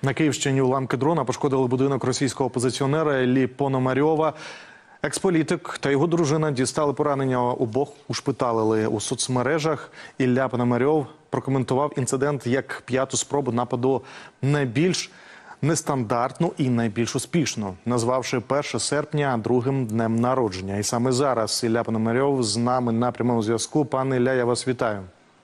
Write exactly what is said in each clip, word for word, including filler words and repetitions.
На Київщині уламки дрона пошкодили будинок російського опозиціонера Іллі Пономарьова. Експолітик та його дружина дістали поранення, обох ушпиталили. У соцмережах Ілля Пономарьов прокоментував інцидент як п'яту спробу нападу найбільш нестандартну і найбільш успішну, назвавши перше серпня другим днем народження. І саме зараз Ілля Пономарьов з нами на прямому зв'язку. Пане Ілля, я вас вітаю.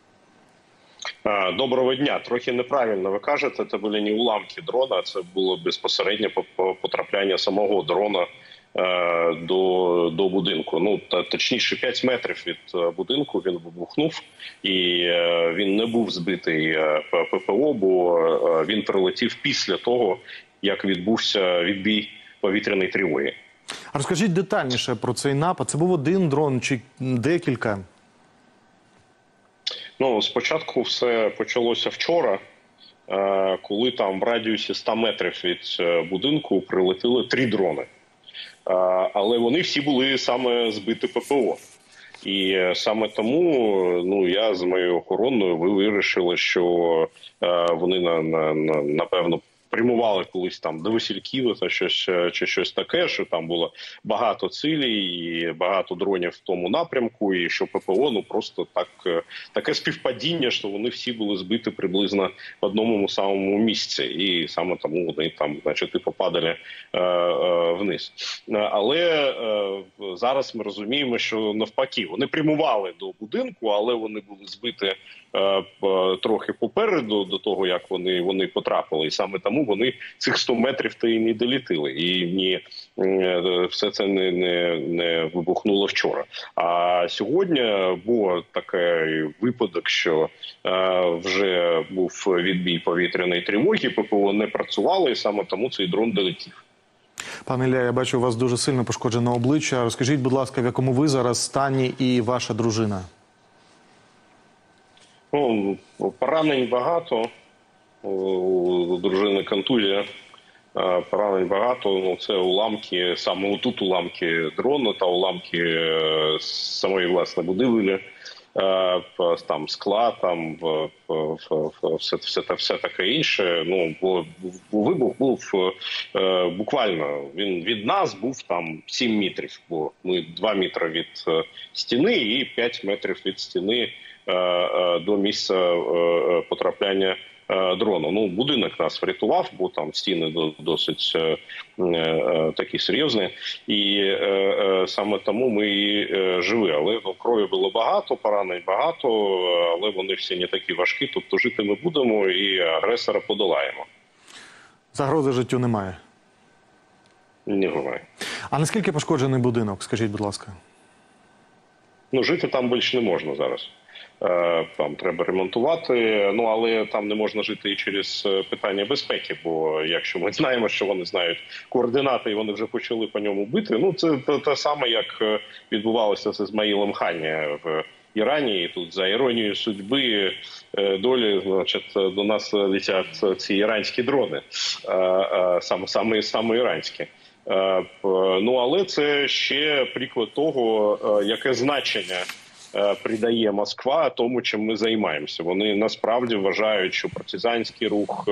Доброго дня. Трохи неправильно ви кажете, це були не уламки дрона, це було безпосередньо потрапляння самого дрона до, до будинку. Ну, точніше, п'ять метрів від будинку він вибухнув, і він не був збитий ППО, бо він прилетів після того, як відбувся відбій повітряної тривоги. А розкажіть детальніше про цей напад. Це був один дрон чи декілька? Ну, спочатку все почалося вчора, коли там в радіусі ста метрів від будинку прилетіли три дрони. Але вони всі були саме збиті ППО. І саме тому ну, я з моєю охороною, ви вирішили, що вони, на, на, на, напевно, прямували колись там до Васильків та щось, чи щось таке, що там було багато цілей і багато дронів в тому напрямку, і що ППО, ну просто так, таке співпадіння, що вони всі були збиті приблизно в одному самому місці, і саме тому вони там, значить, і попадали е, е, вниз. Але е, зараз ми розуміємо, що навпаки, вони прямували до будинку, але вони були збиті е, трохи попереду до того, як вони, вони потрапили, і саме тому вони цих сто метрів та і не долітили. І ні, все це не, не, не вибухнуло вчора. А сьогодні був такий випадок, що е, вже був відбій повітряної тривоги, ППО не працювало, і саме тому цей дрон долетів. Пане Ілля, я бачу, у вас дуже сильно пошкоджено обличчя. Розкажіть, будь ласка, в якому ви зараз стані і ваша дружина? Ну, поранень багато. У дружини контузія, поранень багато. Ну, це уламки, саме тут уламки дрона та уламки самої, власне, будівлі, там скла, там все, все, все таке інше. Ну, бо вибух був буквально, він від нас був там сім метрів, бо ми два метри від стіни і п'ять метрів від стіни до місця потрапляння дрону. Ну, будинок нас врятував, бо там стіни досить е, е, такі серйозні. І е, е, саме тому ми і е, живі. Але ну, крові було багато, поранень багато, але вони всі не такі важкі. Тобто жити ми будемо і агресора подолаємо. Загрози життю немає? Немає. А наскільки пошкоджений будинок, скажіть, будь ласка? Ну, жити там більше не можна зараз. Там треба ремонтувати, ну але там не можна жити і через питання безпеки, бо якщо ми знаємо, що вони знають координати і вони вже почали по ньому бити, ну це те, те саме, як відбувалося з Ізмаїлом Хані в Ірані, і тут за іронією судьби, долі, значить, до нас летять ці іранські дрони, саме, саме, саме іранські. Ну але це ще приклад того, яке значення придає Москва тому, чим ми займаємося. Вони насправді вважають, що партизанський рух,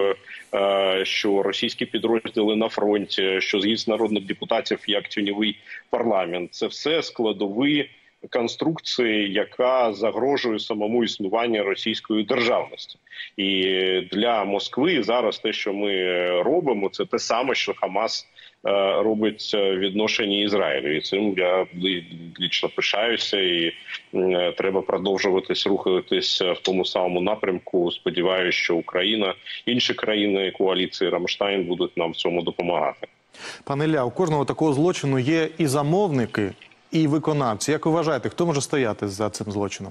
що російські підрозділи на фронті, що з'їзд народних депутатів як тіньовий парламент – це все складові конструкції, яка загрожує самому існуванню російської державності. І для Москви зараз те, що ми робимо, це те саме, що Хамас робить відношення Ізраїлю. І цим я лічно пишаюся, і треба продовжуватись, рухатись в тому самому напрямку. Сподіваюся, що Україна, інші країни коаліції Рамштайн будуть нам в цьому допомагати. Пане Ілля, у кожного такого злочину є і замовники, і виконавці. Як ви вважаєте, хто може стояти за цим злочином?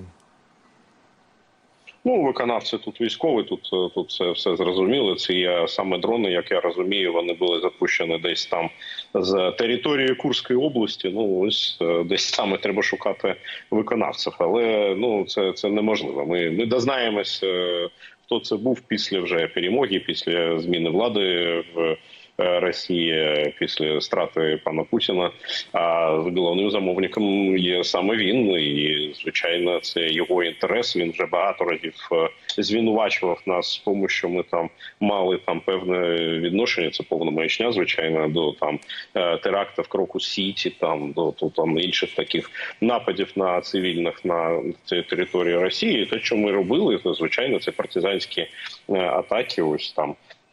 Ну, виконавці тут військові, тут, тут все, все зрозуміло. Це є саме дрони, як я розумію, вони були запущені десь там з території Курської області. Ну, ось десь саме треба шукати виконавців. Але, ну, це, це неможливо. Ми, ми дознаємось, хто це був після вже перемоги, після зміни влади в Росії після страти пана Путіна. А головним замовником є саме він. І, звичайно, це його інтерес. Він вже багато разів звинувачував нас в тому, що ми там мали там певне відношення. Це повна маячня, звичайно, до там терактів в Крокус-Сіті, там до то, там інших таких нападів на цивільних на цій території Росії. І те, що ми робили, то звичайно це партизанські атаки. Ось там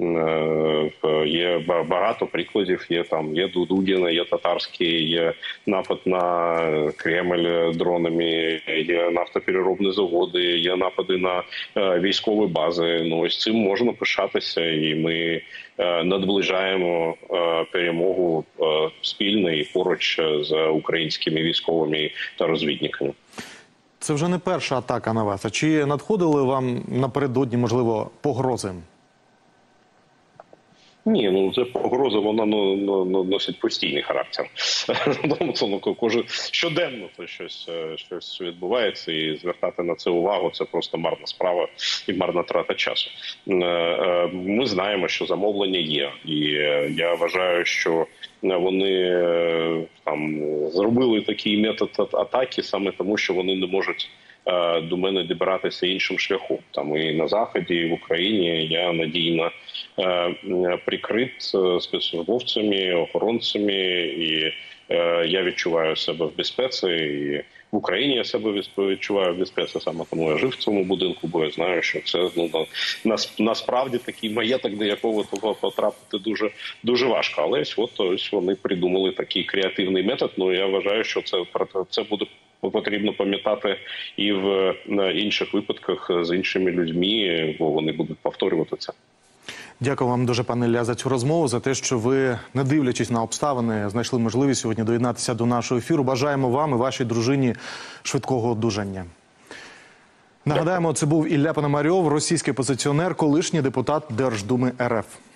є багато прикладів. Є там є Дудугіна, є татарський, є напад на Кремль дронами, є нафтопереробні заводи, є напади на військові бази. Ну ось цим можна пишатися, і ми наближаємо перемогу спільно і поруч з українськими військовими та розвідниками. Це вже не перша атака на вас. А чи надходили вам напередодні, можливо, погрози? Ні, ну це погроза, вона ну, ну, носить постійний характер. Це ну, кожен щоденно це щось, щось відбувається, і звертати на це увагу це просто марна справа і марна трата часу. Ми знаємо, що замовлення є, і я вважаю, що вони там зробили такий метод атаки саме тому, що вони не можуть до мене добиратися іншим шляхом. Там і на Заході, і в Україні я надійно прикрит спецслужбовцями, охоронцями, і я відчуваю себе в безпеці, і в Україні я себе відчуваю в безпеці, саме тому я жив в цьому будинку, бо я знаю, що це ну, насправді такий маєток, до якого потрапити дуже, дуже важко. Але ось, от, ось вони придумали такий креативний метод, ну я вважаю, що це, це буде потрібно пам'ятати і в інших випадках з іншими людьми, бо вони будуть повторювати це. Дякую вам дуже, пане Ілля, за цю розмову, за те, що ви, не дивлячись на обставини, знайшли можливість сьогодні доєднатися до нашого ефіру. Бажаємо вам і вашій дружині швидкого одужання. Нагадаємо, це був Ілля Пономарьов, російський опозиціонер, колишній депутат Держдуми РФ.